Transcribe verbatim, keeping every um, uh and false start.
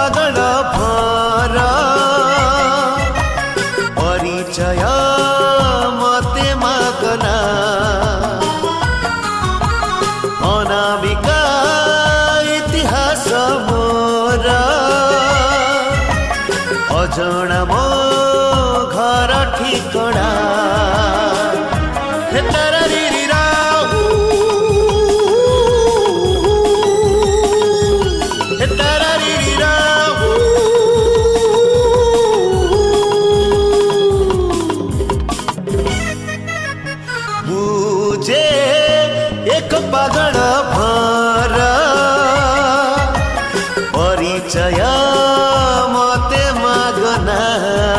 पागल भर परिचय मते मागना अनामिका इतिहास मोर अजणा मो घर ठिकणा हे तारा री राहु हे तारा री राहु मुझे एक पागल भर परिचय मते मागना।